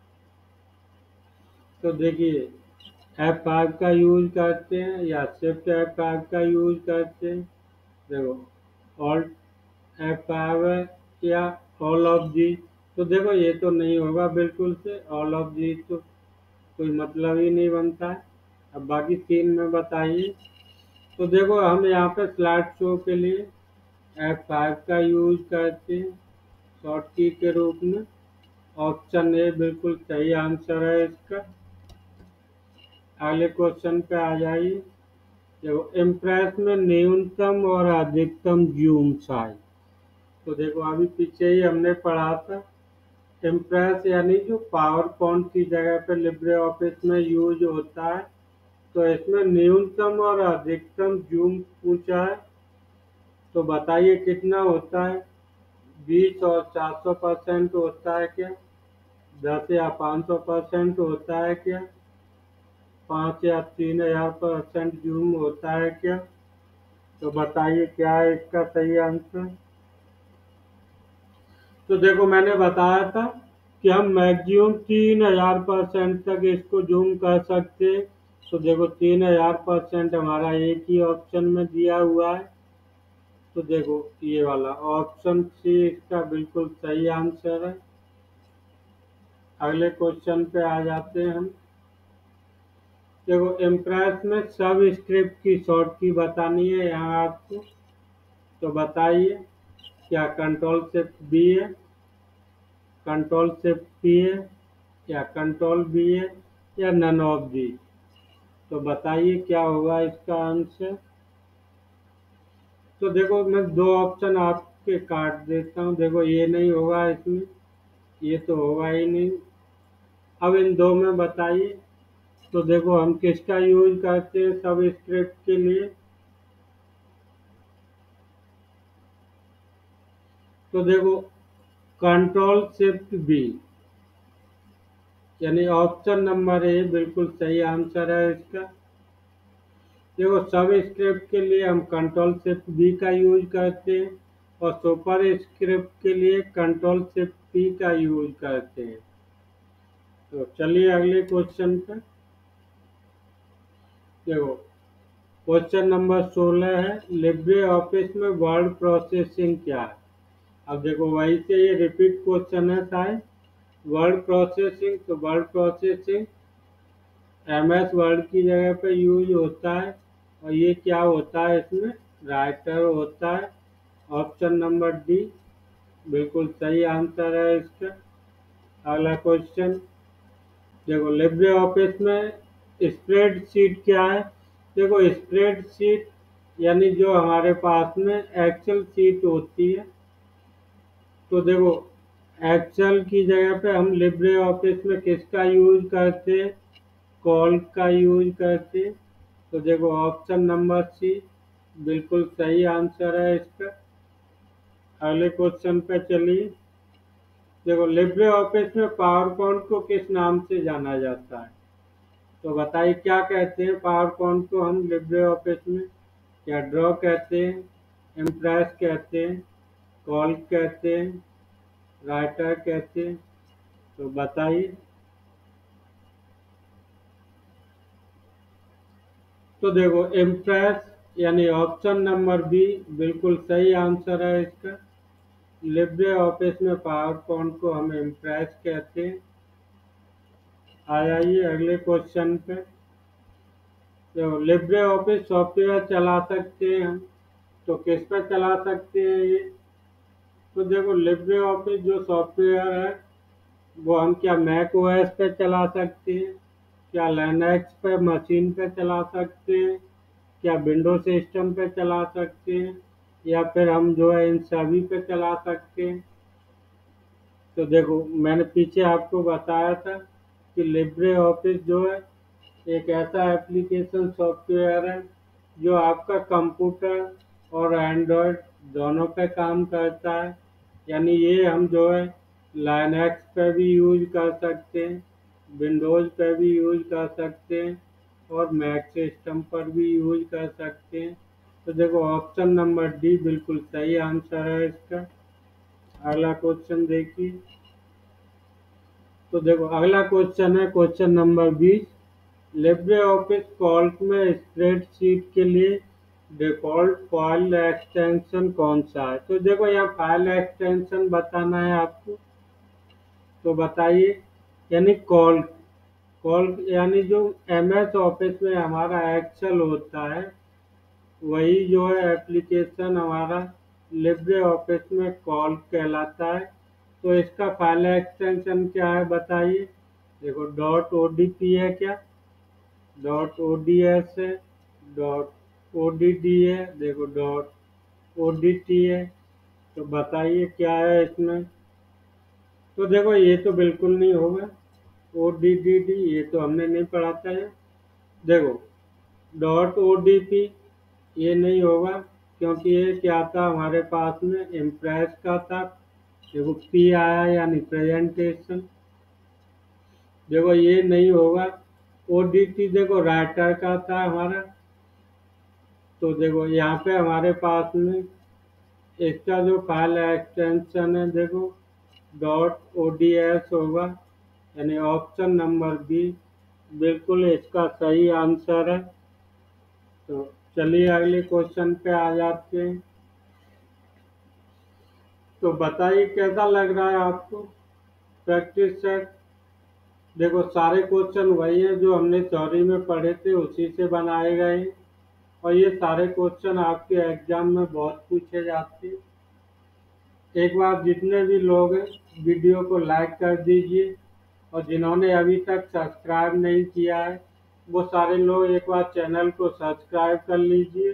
तो देखिए, एफ फाइव का यूज करते हैं या शिफ्ट एफ फाइव का यूज करते हैं। देखो, ऑल्ट एफ फाइव है या ऑल ऑफ जी। तो देखो ये तो नहीं होगा बिल्कुल से, ऑल ऑफ जी तो कोई मतलब ही नहीं बनता है। अब बाकी तीन में बताइए। तो देखो, हम यहाँ पे स्लाइड शो के लिए एफ फाइव का यूज करते हैं शॉर्ट की के रूप में। ऑप्शन ए बिल्कुल सही आंसर है इसका। अगले क्वेश्चन पे आ जाइए। देखो, इम्प्रेस में न्यूनतम और अधिकतम जूम साइज। तो देखो, अभी पीछे ही हमने पढ़ा था। इम्प्रेस यानी जो पावर पॉइंट की जगह पे लिब्रे ऑफिस में यूज होता है। तो इसमें न्यूनतम और अधिकतम जूम पूछा है। तो बताइए कितना होता है? बीस और चार सौ परसेंट होता है क्या? दस या पाँच सौ परसेंट होता है क्या? पाँच या तीन हजार परसेंट जूम होता है क्या? तो बताइए क्या है इसका सही आंसर। तो देखो, मैंने बताया था कि हम मैक्सिमम तीन हजार परसेंट तक इसको जूम कर सकते हैं। तो देखो, तीन हजार परसेंट हमारा एक ही ऑप्शन में दिया हुआ है। तो देखो, ये वाला ऑप्शन सी इसका बिल्कुल सही आंसर है। अगले क्वेश्चन पे आ जाते हैं हम। देखो, इम्प्रेस में सब स्क्रिप्ट की शॉर्ट की बतानी है यहाँ आपको। तो बताइए, क्या कंट्रोल शिफ्ट बी है, कंट्रोल शिफ्ट पी है, या कंट्रोल बी है, या नन ऑफ दी? तो बताइए क्या होगा इसका आंसर। तो देखो, मैं दो ऑप्शन आपके काट देता हूँ। देखो, ये नहीं होगा इसमें, ये तो होगा ही नहीं। अब इन दो में बताइए। तो देखो, हम किसका यूज करते हैं सब स्क्रिप्ट के लिए? तो देखो, कंट्रोल शिफ्ट बी, यानी ऑप्शन नंबर ए बिल्कुल सही आंसर है इसका। देखो, सब स्क्रिप्ट के लिए हम कंट्रोल शिफ्ट बी का यूज करते हैं और सुपर स्क्रिप्ट के लिए कंट्रोल शिफ्ट पी का यूज करते हैं। तो चलिए अगले क्वेश्चन पे। देखो, क्वेश्चन नंबर सोलह है, लिब्रे ऑफिस में वर्ड प्रोसेसिंग क्या है? अब देखो, वही से ये रिपीट क्वेश्चन है शायद। वर्ड प्रोसेसिंग, तो word processing M S Word की जगह पे यूज होता है। और ये क्या होता है इसमें? राइटर होता है। ऑप्शन नंबर डी बिल्कुल सही आंसर है इसका। अगला क्वेश्चन। देखो, लिब्रे ऑफिस में स्प्रेड शीट क्या है? देखो, स्प्रेड शीट यानी जो हमारे पास में एक्सेल शीट होती है। तो देखो, एक्सेल की जगह पे हम लिब्रे ऑफिस में किसका यूज करते हैं? कॉल का यूज करते हैं। तो देखो, ऑप्शन नंबर सी बिल्कुल सही आंसर है इसका। अगले क्वेश्चन पे चलिए। देखो, लिब्रे ऑफिस में पावर पॉइंट को किस नाम से जाना जाता है? तो बताइए क्या कहते हैं पावर पॉइंट को हम लिब्रे ऑफिस में? क्या ड्रॉ कहते हैं, इम्प्रेस कहते हैं, कॉल कहते हैं, राइटर कहते हैं? तो बताइए। तो देखो, इम्प्रेस यानी ऑप्शन नंबर बी बिल्कुल सही आंसर है इसका। लिब्रे ऑफिस में पावर पॉइंट को हम इम्प्रेस कहते हैं। आ जाइए अगले क्वेश्चन पे। तो लिब्रे ऑफिस सॉफ्टवेयर चला सकते हैं हम, तो किस पे चला सकते हैं ये? तो देखो लिब्रे ऑफिस जो सॉफ्टवेयर है वो हम क्या मैक ओएस पे चला सकते हैं, क्या लिनक्स पे मशीन पे चला सकते हैं, क्या विंडो सिस्टम पे चला सकते हैं, या फिर हम जो है इन सभी पे चला सकते हैं। तो देखो मैंने पीछे आपको बताया था कि लिब्रे ऑफिस जो है एक ऐसा एप्लीकेशन सॉफ्टवेयर है जो आपका कंप्यूटर और एंड्रॉयड दोनों पे काम करता है। यानी ये हम जो है लाइनक्स पे भी यूज कर सकते हैं, विंडोज़ पे भी यूज कर सकते हैं और मैक सिस्टम पर भी यूज कर सकते हैं। तो देखो ऑप्शन नंबर डी बिल्कुल सही आंसर है इसका। अगला क्वेश्चन देखिए। तो देखो अगला क्वेश्चन है क्वेश्चन नंबर बीस। लिब्रे ऑफिस कॉल्क में स्प्रेडशीट के लिए डिफॉल्ट फाइल एक्सटेंशन कौन सा है? तो देखो यहाँ फाइल एक्सटेंशन बताना है आपको, तो बताइए। यानी कॉल्क, कॉल्क यानी जो एम एस ऑफिस में हमारा एक्सेल होता है वही जो है एप्लीकेशन हमारा लिब्रे ऑफिस में कॉल्क कहलाता है। तो इसका फाइल एक्सटेंशन क्या है बताइए। देखो डॉट ओ डी पी है क्या, डॉट ओ डी एस है, डॉट ओ डी डी है, देखो डॉट ओ डी टी है। तो बताइए क्या है इसमें। तो देखो ये तो बिल्कुल नहीं होगा, ओ डी डी डी ये तो हमने नहीं पढ़ा था है। देखो डॉट ओ डी पी ये नहीं होगा क्योंकि ये क्या था हमारे पास में इम्प्रेस का था। देखो पी आया यानी प्रेजेंटेशन, देखो ये नहीं होगा। ओ डी टी देखो राइटर का था हमारा, तो देखो यहाँ पे हमारे पास में इसका जो फाइल एक्सटेंशन है देखो डॉट ओ डी एस होगा। यानी ऑप्शन नंबर बी बिल्कुल इसका सही आंसर है। तो चलिए अगले क्वेश्चन पे आ जाते हैं। तो बताइए कैसा लग रहा है आपको प्रैक्टिस सेट। देखो सारे क्वेश्चन वही है जो हमने थ्योरी में पढ़े थे उसी से बनाए गए हैं, और ये सारे क्वेश्चन आपके एग्जाम में बहुत पूछे जाते हैं। एक बार जितने भी लोग हैं वीडियो को लाइक कर दीजिए, और जिन्होंने अभी तक सब्सक्राइब नहीं किया है वो सारे लोग एक बार चैनल को सब्सक्राइब कर लीजिए।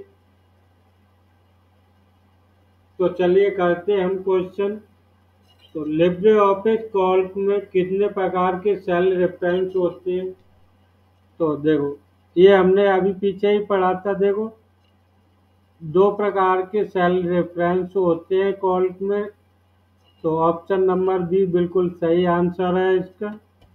तो चलिए करते हैं हम क्वेश्चन। तो लिब्रे ऑफिस कॉल्क में कितने प्रकार के सेल रेफरेंस होते हैं? तो देखो ये हमने अभी पीछे ही पढ़ा था। देखो दो प्रकार के सेल रेफरेंस होते हैं कॉल्क में। तो ऑप्शन नंबर बी बिल्कुल सही आंसर है इसका।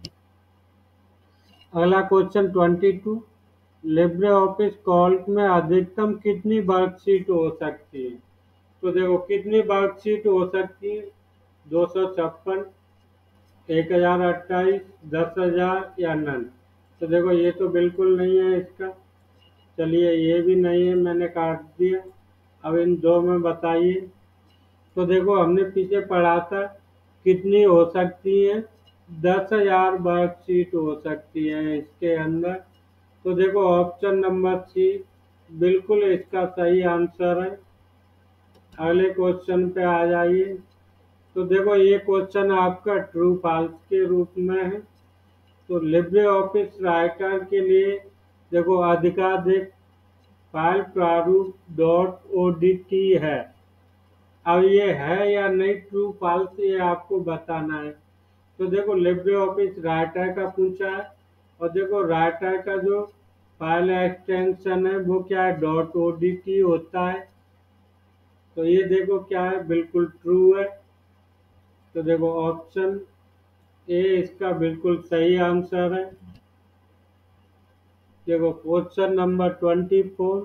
अगला question twenty two. Libre Office Calc में अधिकतम कितनी वर्कशीट हो सकती है? तो देखो कितनी वर्कशीट हो सकती है, दो सौ छप्पन, एक हजार अट्ठाईस, दस हजार या नन। तो देखो ये तो बिल्कुल नहीं है इसका। चलिए ये भी नहीं है, मैंने काट दिया। अब इन दो में बताइए। तो देखो हमने पीछे पढ़ा था कितनी हो सकती है, दस हजार वर्कशीट हो सकती है इसके अंदर। तो देखो ऑप्शन नंबर सी बिल्कुल इसका सही आंसर है। अगले क्वेश्चन पे आ जाइए। तो देखो ये क्वेश्चन आपका ट्रू फॉल्स के रूप में है। तो लिब्रे ऑफिस राइटर के लिए देखो अधिकाधिक फाइल प्रारूप डॉट ओ डी टी है। अब ये है या नहीं ट्रू फॉल्स ये आपको बताना है। तो देखो लिब्रे ऑफिस राइटर का पूछा है, और देखो राइटर का जो फाइल एक्सटेंशन है वो क्या है, डॉट ओ डी टी होता है। तो ये देखो क्या है, बिल्कुल ट्रू है। तो देखो ऑप्शन ए इसका बिल्कुल सही आंसर है। देखो क्वेश्चन नंबर ट्वेंटी फोर।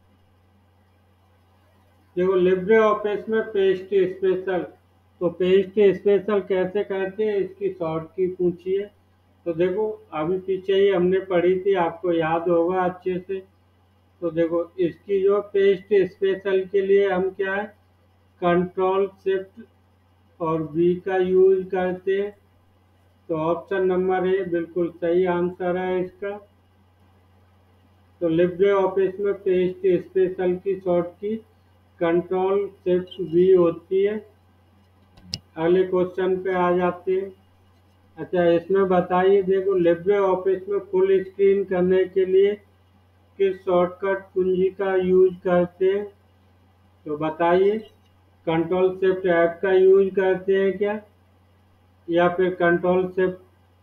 देखो लिब्रे ऑफिस में पेस्ट स्पेशल, तो पेस्ट स्पेशल कैसे करते हैं इसकी शॉर्ट की पूछिए। तो देखो अभी पीछे ही हमने पढ़ी थी, आपको याद होगा अच्छे से। तो देखो इसकी जो पेस्ट स्पेशल के लिए हम क्या है, कंट्रोल शिफ्ट और बी का यूज करते हैं। तो ऑप्शन नंबर ए बिल्कुल सही आंसर है इसका। तो लिब्रे ऑफिस में पेस्ट स्पेशल की short key control shift B होती है। अगले क्वेश्चन पे आ जाते हैं। अच्छा, इसमें बताइए, देखो लिब्रे ऑफिस में फुल स्क्रीन करने के लिए किस शॉर्टकट कुंजी का यूज करते हैं? तो बताइए, कंट्रोल शिफ्ट ऐप का यूज करते हैं क्या, या फिर कंट्रोल शिफ्ट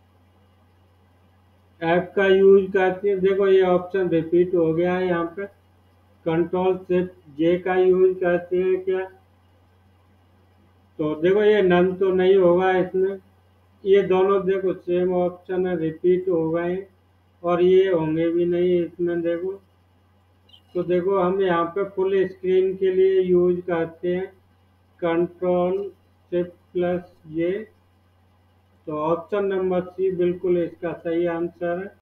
ऐप का यूज करते हैं? देखो ये ऑप्शन रिपीट हो गया है यहाँ पे। कंट्रोल शिफ्ट जे का यूज करते हैं क्या? तो देखो ये नन तो नहीं होगा इसमें। ये दोनों देखो सेम ऑप्शन है, रिपीट हो गए हैं, और ये होंगे भी नहीं इसमें। देखो तो देखो हम यहाँ पे फुल स्क्रीन के लिए यूज करते हैं कंट्रोल शिफ्ट प्लस जे। तो ऑप्शन नंबर सी बिल्कुल इसका सही आंसर है।